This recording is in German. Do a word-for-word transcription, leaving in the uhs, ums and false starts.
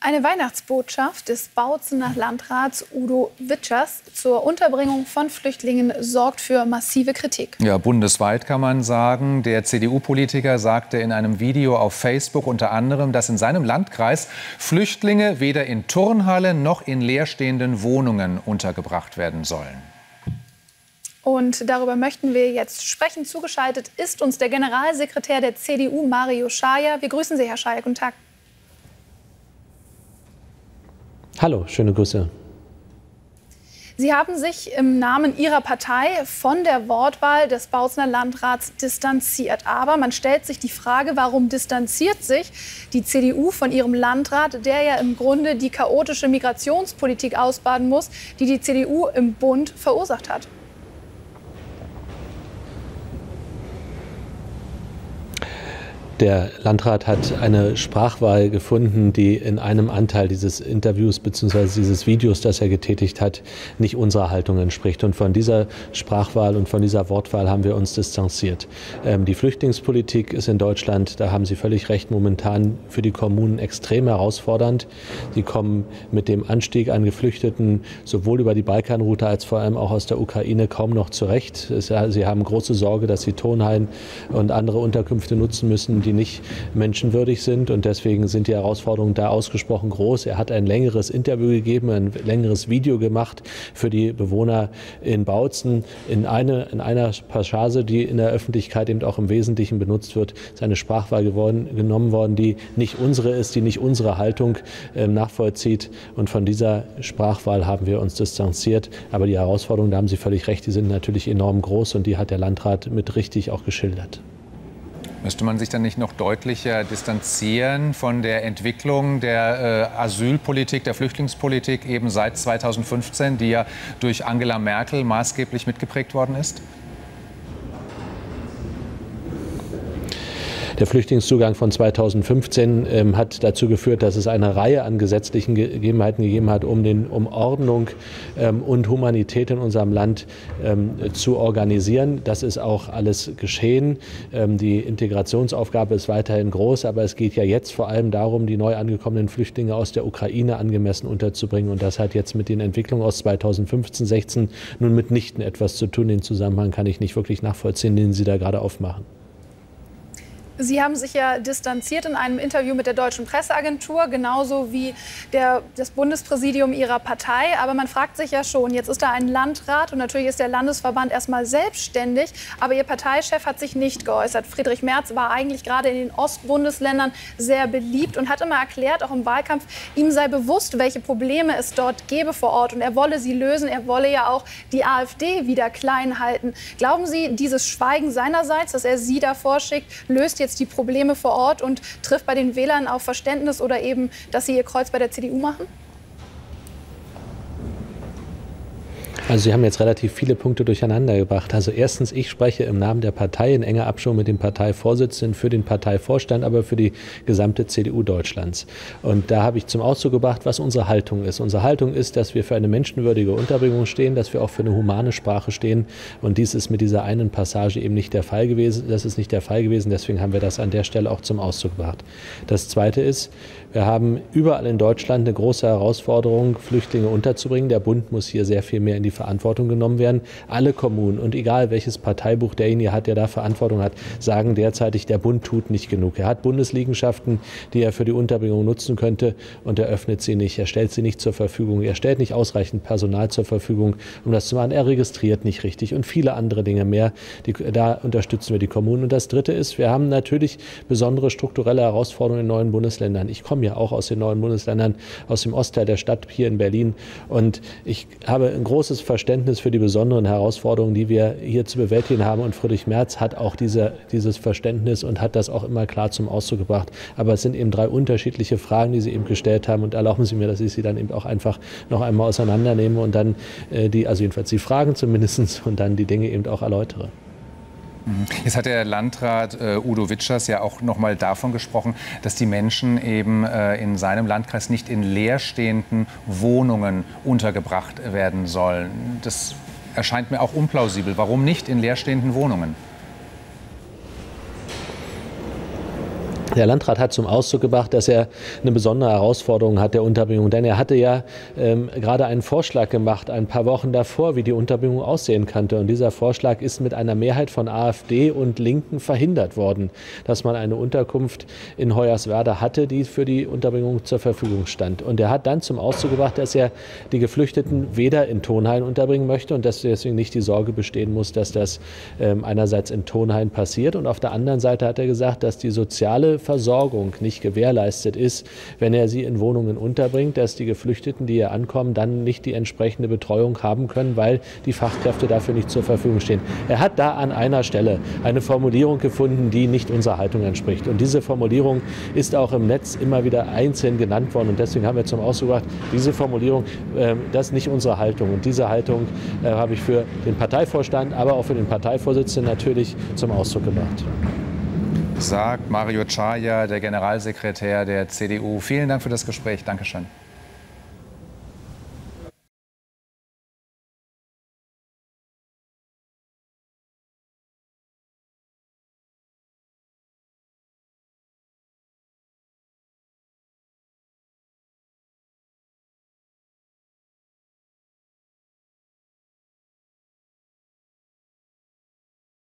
Eine Weihnachtsbotschaft des Bautzener Landrats Udo Witschers zur Unterbringung von Flüchtlingen sorgt für massive Kritik. Ja, bundesweit kann man sagen. Der C D U-Politiker sagte in einem Video auf Facebook unter anderem, dass in seinem Landkreis Flüchtlinge weder in Turnhallen noch in leerstehenden Wohnungen untergebracht werden sollen. Und darüber möchten wir jetzt sprechen. Zugeschaltet ist uns der Generalsekretär der C D U, Mario Schajer. Wir grüßen Sie, Herr Schajer. Guten Tag. Hallo, schöne Grüße. Sie haben sich im Namen Ihrer Partei von der Wortwahl des Bautzener Landrats distanziert. Aber man stellt sich die Frage, warum distanziert sich die C D U von ihrem Landrat, der ja im Grunde die chaotische Migrationspolitik ausbaden muss, die die C D U im Bund verursacht hat? Der Landrat hat eine Sprachwahl gefunden, die in einem Anteil dieses Interviews bzw. dieses Videos, das er getätigt hat, nicht unserer Haltung entspricht. Und von dieser Sprachwahl und von dieser Wortwahl haben wir uns distanziert. Ähm, die Flüchtlingspolitik ist in Deutschland, da haben Sie völlig recht, momentan für die Kommunen extrem herausfordernd. Sie kommen mit dem Anstieg an Geflüchteten sowohl über die Balkanroute als vor allem auch aus der Ukraine kaum noch zurecht. Sie haben große Sorge, dass sie Turnhallen und andere Unterkünfte nutzen müssen, die nicht menschenwürdig sind, und deswegen sind die Herausforderungen da ausgesprochen groß. Er hat ein längeres Interview gegeben, ein längeres Video gemacht für die Bewohner in Bautzen. In, eine, in einer Passage, die in der Öffentlichkeit eben auch im Wesentlichen benutzt wird, ist eine Sprachwahl geworden, genommen worden, die nicht unsere ist, die nicht unsere Haltung äh, nachvollzieht. Und von dieser Sprachwahl haben wir uns distanziert. Aber die Herausforderungen, da haben Sie völlig recht, die sind natürlich enorm groß, und die hat der Landrat mit richtig auch geschildert. Müsste man sich dann nicht noch deutlicher distanzieren von der Entwicklung der äh, Asylpolitik, der Flüchtlingspolitik eben seit zweitausendfünfzehn, die ja durch Angela Merkel maßgeblich mitgeprägt worden ist? Der Flüchtlingszugang von zweitausendfünfzehn ähm, hat dazu geführt, dass es eine Reihe an gesetzlichen Gegebenheiten gegeben hat, um, den, um Ordnung ähm, und Humanität in unserem Land ähm, zu organisieren. Das ist auch alles geschehen. Ähm, die Integrationsaufgabe ist weiterhin groß, aber es geht ja jetzt vor allem darum, die neu angekommenen Flüchtlinge aus der Ukraine angemessen unterzubringen. Und das hat jetzt mit den Entwicklungen aus zweitausendfünfzehn, sechzehn nun mitnichten etwas zu tun. Den Zusammenhang kann ich nicht wirklich nachvollziehen, den Sie da gerade aufmachen. Sie haben sich ja distanziert in einem Interview mit der Deutschen Presseagentur, genauso wie der, das Bundespräsidium Ihrer Partei. Aber man fragt sich ja schon, jetzt ist da ein Landrat und natürlich ist der Landesverband erstmal selbstständig. Aber Ihr Parteichef hat sich nicht geäußert. Friedrich Merz war eigentlich gerade in den Ostbundesländern sehr beliebt und hat immer erklärt, auch im Wahlkampf, ihm sei bewusst, welche Probleme es dort gäbe vor Ort. Und er wolle sie lösen. Er wolle ja auch die AfD wieder klein halten. Glauben Sie, dieses Schweigen seinerseits, dass er Sie da vorschickt, löst jetzt die Probleme vor Ort und trifft bei den Wählern auf Verständnis oder eben, dass sie ihr Kreuz bei der C D U machen? Also Sie haben jetzt relativ viele Punkte durcheinander gebracht. Also erstens, ich spreche im Namen der Partei in enger Abstimmung mit dem Parteivorsitzenden für den Parteivorstand, aber für die gesamte C D U Deutschlands. Und da habe ich zum Ausdruck gebracht, was unsere Haltung ist. Unsere Haltung ist, dass wir für eine menschenwürdige Unterbringung stehen, dass wir auch für eine humane Sprache stehen. Und dies ist mit dieser einen Passage eben nicht der Fall gewesen. Das ist nicht der Fall gewesen. Deswegen haben wir das an der Stelle auch zum Ausdruck gebracht. Das Zweite ist, wir haben überall in Deutschland eine große Herausforderung, Flüchtlinge unterzubringen. Der Bund muss hier sehr viel mehr in die Verantwortung genommen werden. Alle Kommunen, und egal welches Parteibuch derjenige hat, der da Verantwortung hat, sagen derzeitig, der Bund tut nicht genug. Er hat Bundesliegenschaften, die er für die Unterbringung nutzen könnte, und er öffnet sie nicht. Er stellt sie nicht zur Verfügung. Er stellt nicht ausreichend Personal zur Verfügung, um das zu machen. Er registriert nicht richtig und viele andere Dinge mehr. Die, da unterstützen wir die Kommunen. Und das Dritte ist, wir haben natürlich besondere strukturelle Herausforderungen in neuen Bundesländern. Ich komme ja auch aus den neuen Bundesländern, aus dem Ostteil der Stadt hier in Berlin, und ich habe ein großes Verständnis für die besonderen Herausforderungen, die wir hier zu bewältigen haben. Und Friedrich Merz hat auch diese, dieses Verständnis und hat das auch immer klar zum Ausdruck gebracht. Aber es sind eben drei unterschiedliche Fragen, die Sie eben gestellt haben. Und erlauben Sie mir, dass ich sie dann eben auch einfach noch einmal auseinandernehme und dann äh, die, also jedenfalls die Fragen zumindest, und dann die Dinge eben auch erläutere. Jetzt hat der Landrat äh, Udo Witschers ja auch noch mal davon gesprochen, dass die Menschen eben äh, in seinem Landkreis nicht in leerstehenden Wohnungen untergebracht werden sollen. Das erscheint mir auch unplausibel. Warum nicht in leerstehenden Wohnungen? Der Landrat hat zum Ausdruck gebracht, dass er eine besondere Herausforderung hat der Unterbringung. Denn er hatte ja ähm, gerade einen Vorschlag gemacht, ein paar Wochen davor, wie die Unterbringung aussehen könnte. Und dieser Vorschlag ist mit einer Mehrheit von AfD und Linken verhindert worden, dass man eine Unterkunft in Hoyerswerda hatte, die für die Unterbringung zur Verfügung stand. Und er hat dann zum Ausdruck gebracht, dass er die Geflüchteten weder in Tonhain unterbringen möchte und dass deswegen nicht die Sorge bestehen muss, dass das ähm, einerseits in Tonhain passiert. Und auf der anderen Seite hat er gesagt, dass die soziale Versorgung nicht gewährleistet ist, wenn er sie in Wohnungen unterbringt, dass die Geflüchteten, die hier ankommen, dann nicht die entsprechende Betreuung haben können, weil die Fachkräfte dafür nicht zur Verfügung stehen. Er hat da an einer Stelle eine Formulierung gefunden, die nicht unserer Haltung entspricht. Und diese Formulierung ist auch im Netz immer wieder einzeln genannt worden. Und deswegen haben wir zum Ausdruck gebracht, diese Formulierung, äh, das ist nicht unsere Haltung. Und diese Haltung äh, habe ich für den Parteivorstand, aber auch für den Parteivorsitzenden natürlich zum Ausdruck gebracht. Sagt Mario Czaja, der Generalsekretär der C D U. Vielen Dank für das Gespräch. Dankeschön.